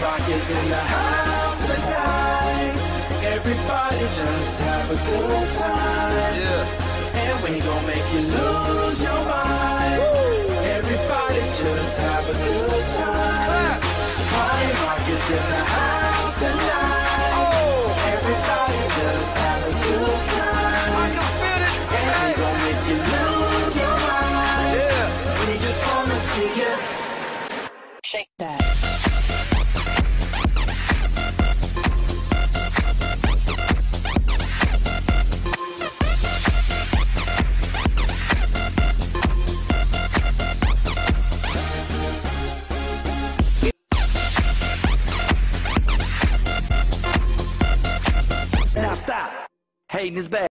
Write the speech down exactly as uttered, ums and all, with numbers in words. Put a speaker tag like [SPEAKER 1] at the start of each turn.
[SPEAKER 1] Rock is in the house tonight. Everybody just have a good time. Yeah. And we gon' make you lose your mind. Woo. Everybody just have a good time. Party Rock is in the house tonight. Oh. Everybody just have a good time. I can feel it. And we gon' make you lose your mind. Yeah. We just wanna see you shake that. Now stop. Hating is bad.